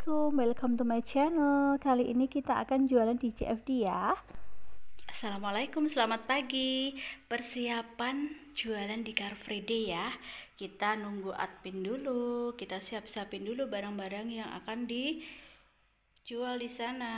Assalamualaikum, welcome to my channel. Kali ini kita akan jualan di CFD ya. Assalamualaikum, selamat pagi. Persiapan jualan di Car Free Day ya. Kita nunggu admin dulu, kita siap-siapin dulu barang-barang yang akan dijual di sana.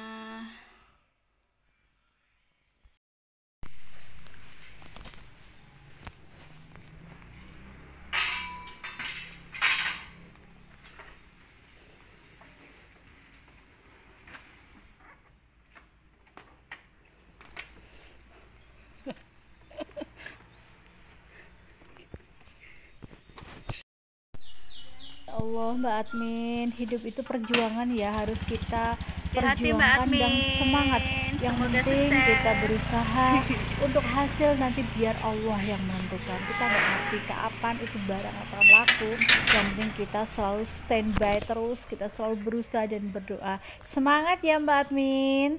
Allah, Mbak Admin, hidup itu perjuangan ya, harus kita Hati-hati, Mbak perjuangkan dan Admin. semangat. Yang Semoga penting sukses. kita berusaha untuk hasil nanti biar Allah yang menentukan. Kita nggak ngerti kapan itu barang akan laku. Yang penting kita selalu standby terus, kita selalu berusaha dan berdoa. Semangat ya Mbak Admin.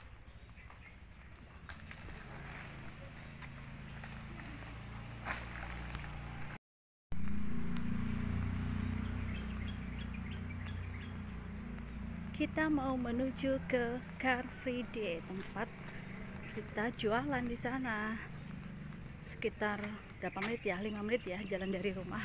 Kita mau menuju ke Car Free Day, tempat kita jualan di sana. Sekitar berapa menit ya? 5 menit ya jalan dari rumah.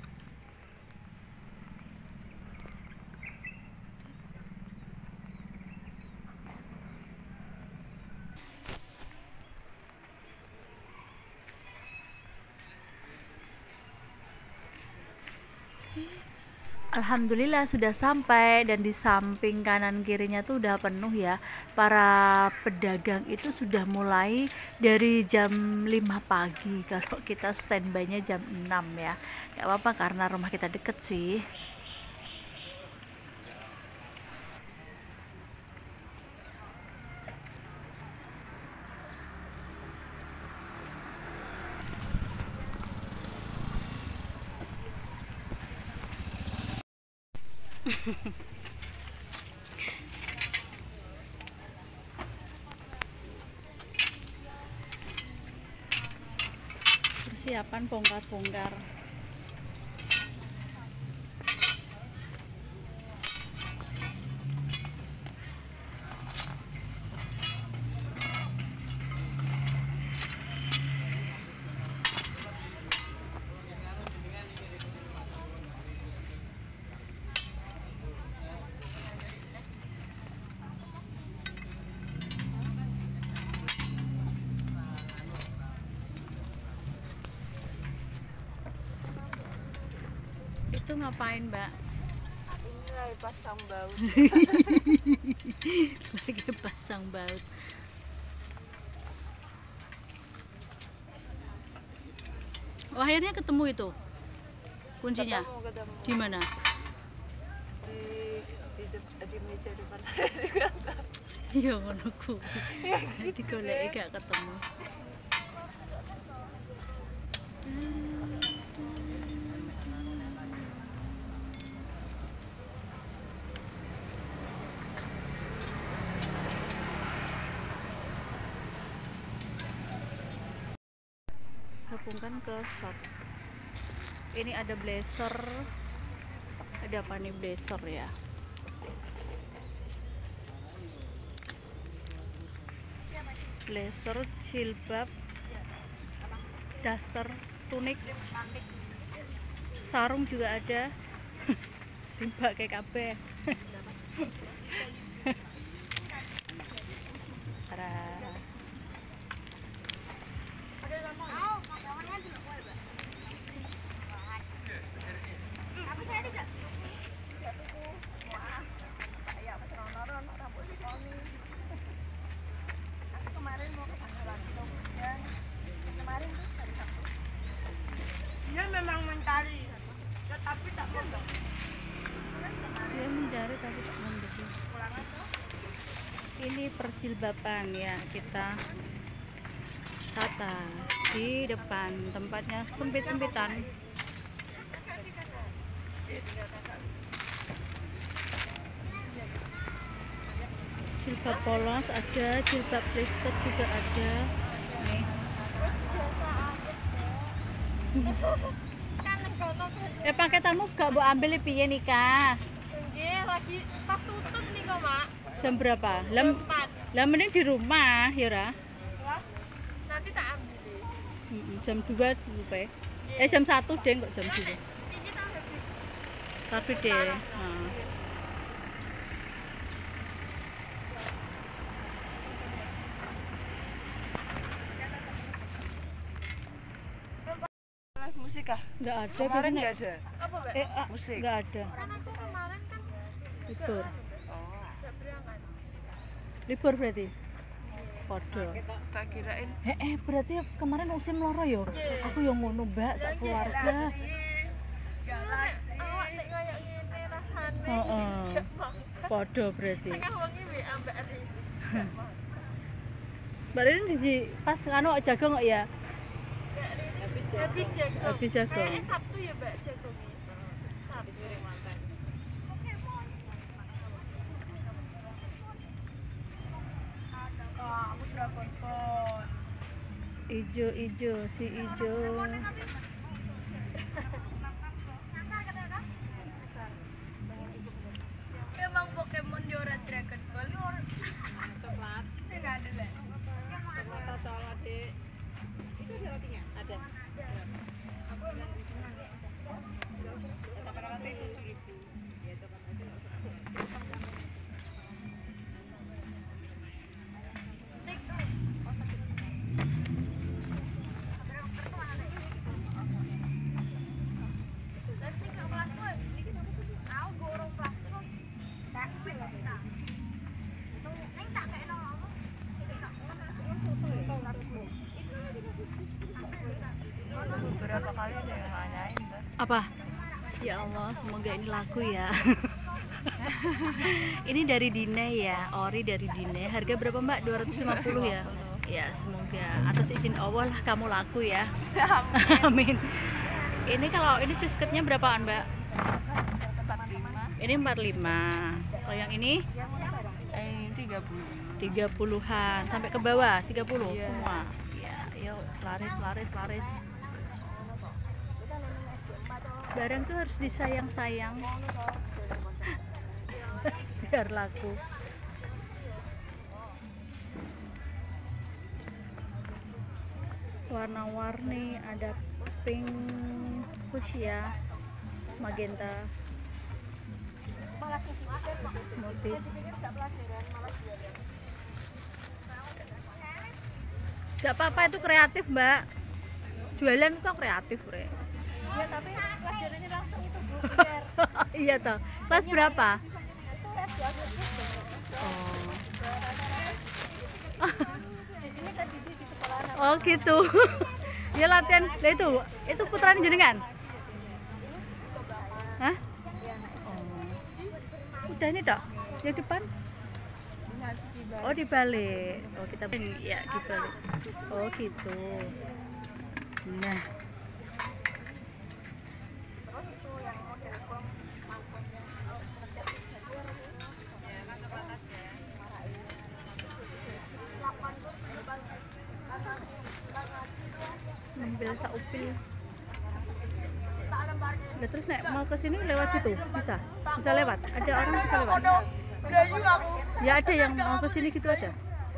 Alhamdulillah sudah sampai, dan di samping kanan kirinya tuh udah penuh ya. Para pedagang itu sudah mulai dari jam 5 pagi. Kalau kita standby-nya jam 6 ya. Gak apa-apa karena rumah kita deket sih. Persiapan bongkar-bongkar. Itu ngapain, Mbak? Ini lagi pasang baut. Lagi pasang baut. Oh, akhirnya ketemu itu kuncinya. Ketemu. Di mana? Di meja depan saya juga. Iya, ngono kuwi. Digoleki gak ketemu. Hubungkan ke shop. Ini ada blazer. Ada apa nih blazer ya? Blazer, jilbab, daster, tunik, sarung juga ada. Simpak kayak kabeh. Tara. Dia memang mencari, tetapi tak membeli. Dia mencari tapi tak membeli. Ini perjilbaban ya, kita tata di depan, tempatnya sempit-sempitan. Jilbab polos ada, jilbab plastik juga ada. Nih. Paketanmu gak mau ambil piye nikah? Nggih, lagi pas tutup nih kok, Mak. Jam berapa? Jam 4. Lah mending di rumah, ya Ra. Wah, nanti tak ambil. Jam 2 dulu, Pe. Jam 1 deh kok jam 2. Ini tak habis. Tapi deh. Nah. Musik kah? Enggak ada Kemarin biasanya. nggak ada. Apa, Mbak? Musik. Enggak ada. Kan aku kemarin kan Libur. nggak berangkat. Libur berarti. Podo. Tak kirain. Berarti kemarin musim loro yo. Aku yang ngono, Mbak, sak keluarga. Galak sih. Awak nek koyo ngene rasane. Heeh. Gak mau. Podo berarti. Kan wonge WA Mbak Ri. Mbak Rini di pas anu jago kok ya? Habis jago. Habis jago. Sabtu ya, Mbak, jagongnya. Sabtu. Aku Dragon Ball. Ijo si ijo. Emang Pokemon di orang Dragon Ball lu orang coklat. Enggak ada lah. Mata coklat deh. Itu ada rotinya? Ada. Beberapa kali ada yang nanyain, Mbak. Apa? Ya Allah, semoga ini laku ya. Ini dari Dine ya, ori dari Dine. Harga berapa Mbak? 250 ya? Ya, semoga atas izin Allah lah kamu laku ya. Amin. Ini kalau ini biskuitnya berapaan Mbak? 45. Ini 45. Kalau yang ini? 30. 30-an sampai ke bawah 30 semua. Ya, yuk laris. Barang tuh harus disayang-sayang biar laku. Warna-warni, ada pink, fuchsia, magenta, motif. Gak apa-apa, itu kreatif Mbak. Jualan itu kreatif Re. Iya, tapi pelajarannya langsung itu Bu, biar Iya toh. Kelas berapa? itu S2 Oh. Jadi kan di sekolah anak. Oh gitu. Dia latihan. Lah itu putranya jenengan? Hah? Oh. Udah ini Dok. Yang depan? Oh dibalik. Oh kita ya dibalik. Oh gitu. Nah. Ambil saupil. Nah, terus nek mau ke sini lewat situ bisa lewat. Ada orang bisa lewat. Ya ada yang mau ke sini gitu ada.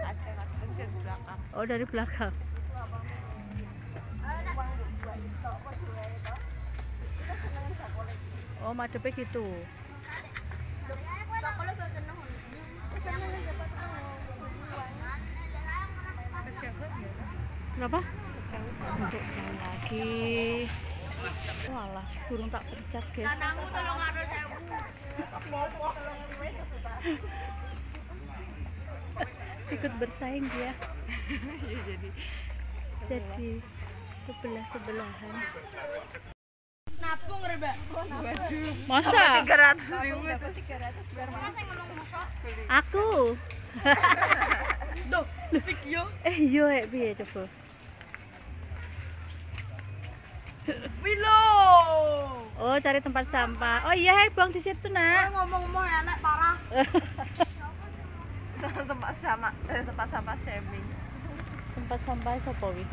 Oh dari belakang. Oh madepnya gitu. Kenapa? Untuk jalan lagi. Walah, burung tak percat guys. Ikut bersaing dia. Jadi sebelah-sebelahan. Nabung Reba. Masa? 300.000. Aku. Duh, video. Yo piye coba? Bilo. Oh, cari tempat sampah. Oh iya, buang di situ, Nak. Ngomong-ngomong enak parah. tempat sampah shaming. Tempat sampah sapa wi?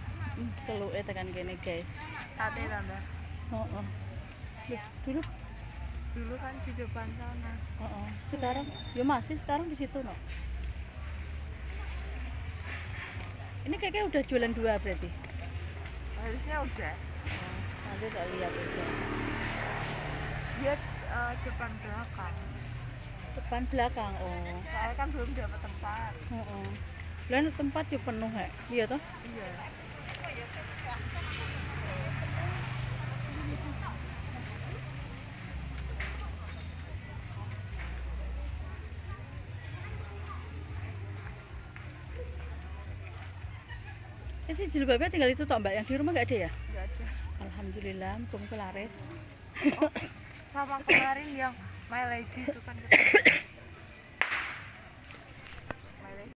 Keluke tekan kene, guys. Sate tambah. Heeh. Duduk. Dulu kan di depan sana. Sekarang ya masih sekarang di situ no. Ini kayaknya udah jualan 2 berarti. Harusnya udah. Nanti tak lihat aja. Dia depan belakang. Depan belakang. Oh. Saya kan belum dapat tempat. Lain tempat ya penuh ya. Iya toh? Iya. Ini jilbabnya tinggal itu toh Mbak, yang di rumah nggak ada ya? Nggak ada. Alhamdulillah, mumpung laris. Sama kemarin yang My Lady itu kan My Lady.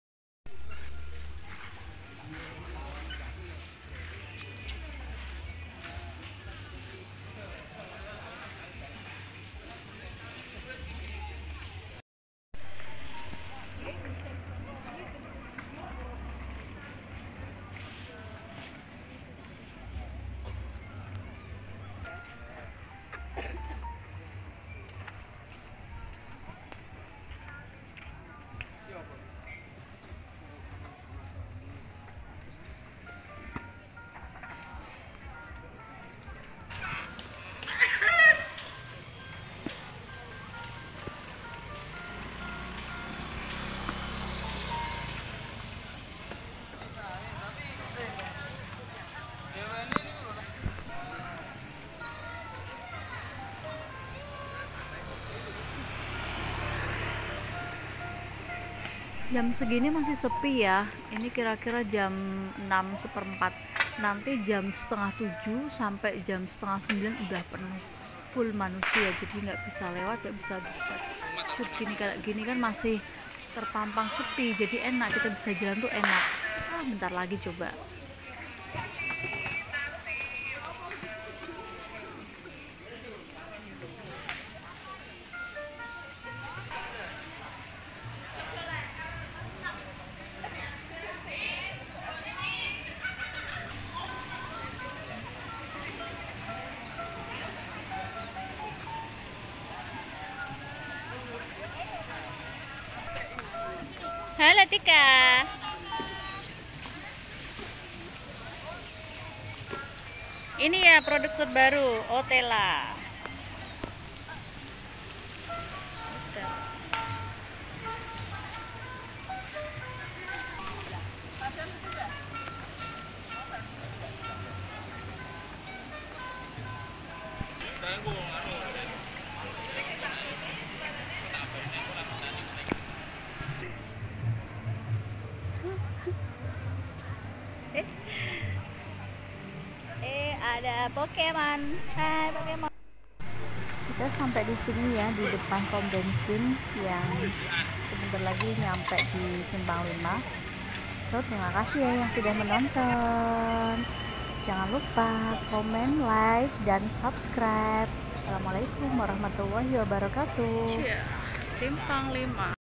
Jam segini masih sepi ya. Ini kira-kira jam 6:15. Nanti jam setengah 7 sampai jam setengah 9 udah penuh full manusia, jadi nggak bisa lewat, nggak bisa dekat. Gini kayak gini kan masih terpampang sepi, jadi enak, kita bisa jalan tuh enak. Bentar lagi coba. Halo Tika. Ini ya produk terbaru Otela. Ada Pokemon. Hai Pokemon. Kita sampai di sini ya, di depan pom bensin yang sebentar lagi nyampe di Simpang 5. So, terima kasih ya yang sudah menonton. Jangan lupa komen, like, dan subscribe. Assalamualaikum warahmatullahi wabarakatuh. Simpang 5.